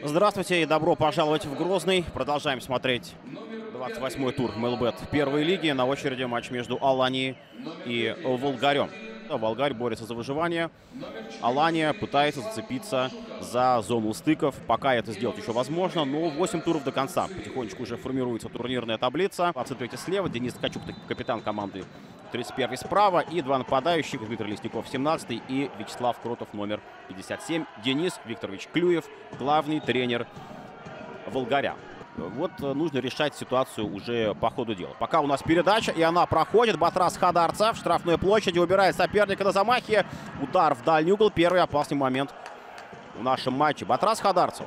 Здравствуйте и добро пожаловать в Грозный. Продолжаем смотреть 28-й тур МЛБ первой лиги. На очереди матч между Аланией и Волгарем. Волгарь борется за выживание. Алания пытается зацепиться за зону стыков. Пока это сделать еще возможно, но 8 туров до конца. Потихонечку уже формируется турнирная таблица. 23 слева, Денис Ткачук, капитан команды, 31 справа. И два нападающих, Дмитрий Лесников, 17 и Вячеслав Кротов, номер 57. Денис Викторович Клюев, главный тренер Волгаря. Вот нужно решать ситуацию уже по ходу дела. Пока у нас передача, и она проходит. Батрас Хадарцев в штрафной площади убирает соперника на замахе. Удар в дальний угол. Первый опасный момент в нашем матче. Батрас Хадарцев.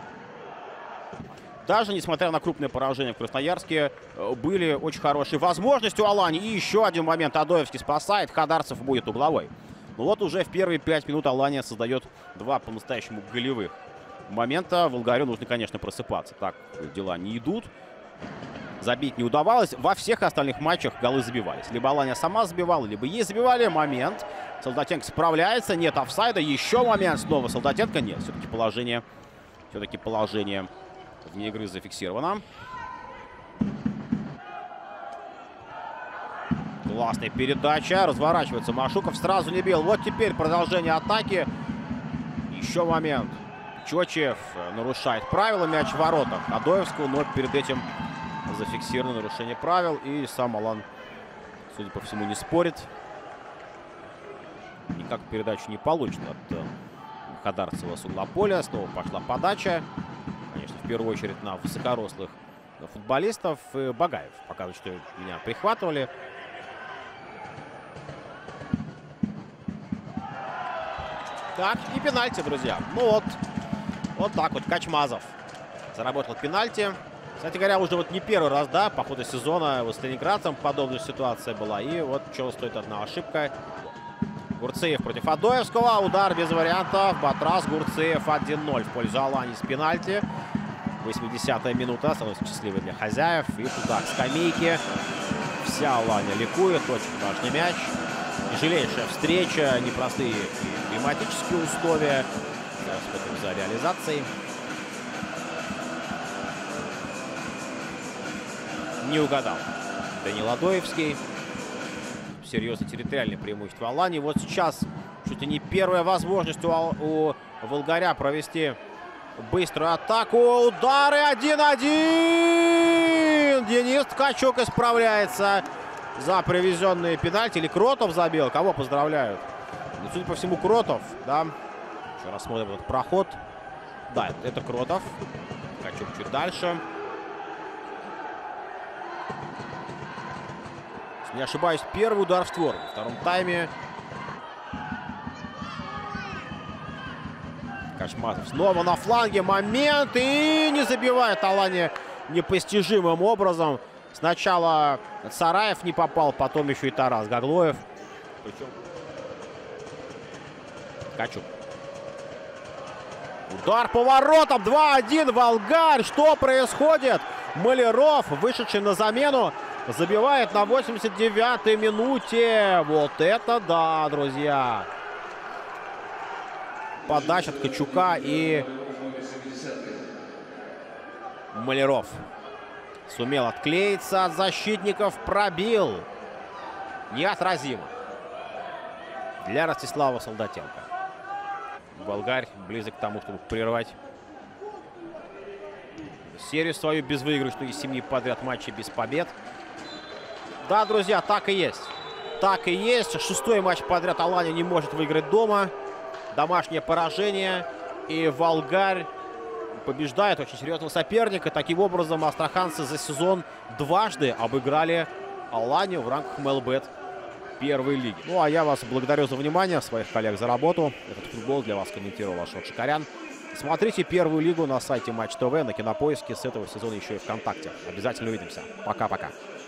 Даже несмотря на крупное поражение в Красноярске, были очень хорошие возможности у Алании. И еще один момент. Адоевский спасает. Хадарцев будет угловой. Но вот уже в первые 5 минут Алания создает два по-настоящему голевых момента. Волгарю нужно, конечно, просыпаться. Так дела не идут. Забить не удавалось. Во всех остальных матчах голы забивались. Либо Алания сама забивала, либо ей забивали. Момент. Солдатенко справляется. Нет офсайда. Еще момент. Снова Солдатенко. Нет. Все-таки положение вне игры зафиксировано. Классная передача. Разворачивается Машуков. Сразу не бил. Вот теперь продолжение атаки. Еще момент. Чочев нарушает правила. Мяч в воротах Адоевского, но перед этим зафиксировано нарушение правил. И сам Алан, судя по всему, не спорит. Никак передачу не получит от Хадарцева с угла поля. Снова пошла подача. Конечно, в первую очередь на высокорослых футболистов. Багаев показывает, что меня прихватывали. Так, и пенальти, друзья. Ну вот так вот Качмазов заработал пенальти. Кстати говоря, уже вот не первый раз, да, по ходу сезона с ленинградцем подобная ситуация была. И вот чего стоит одна ошибка. Гурцеев против Адоевского. Удар без вариантов. Батрас, Гурцеев 1-0 в пользу Алании с пенальти. 80-я минута. Становится счастливой для хозяев. И туда, к скамейке. Вся Алания ликует. Очень важный мяч. Тяжелейшая встреча. Непростые климатические условия. Сейчас смотрим за реализацией. Не угадал Данил Адоевский. Серьезно территориальное преимущество Алании. Вот сейчас чуть ли не первая возможность у Волгаря провести быструю атаку. Удары 1-1. Денис Ткачук исправляется за привезенные пенальти. Или Кротов забил. Кого поздравляют? Ну, судя по всему, Кротов, да. Еще раз смотрим этот проход. Да, это Кротов. Ткачук чуть дальше. Если не ошибаюсь, первый удар в створ во втором тайме. Качмазов снова на фланге. Момент. И не забивает Алания непостижимым образом. Сначала Сараев не попал, потом еще и Тарас Гаглоев. Причем Ткачук. Удар по воротам. 2-1. Волгарь. Что происходит? Маляров, вышедший на замену, забивает на 89-й минуте. Вот это да, друзья. Подача Ткачука и Маляров сумел отклеиться от защитников. Пробил. Неотразимо для Ростислава Солдатенко. Волгарь близок к тому, чтобы прервать серию свою безвыигрышную из 7 подряд матчей без побед. Да, друзья, так и есть. Так и есть. 6-й матч подряд Алания не может выиграть дома. Домашнее поражение. И Волгарь побеждает очень серьезного соперника. Таким образом, астраханцы за сезон дважды обыграли Аланию в рамках МЛБ первой лиги. Ну, а я вас благодарю за внимание, своих коллег за работу. Этот футбол для вас комментировал Ашот Шикарян. Смотрите первую лигу на сайте Матч ТВ, на Кинопоиске. С этого сезона еще и ВКонтакте. Обязательно увидимся. Пока-пока.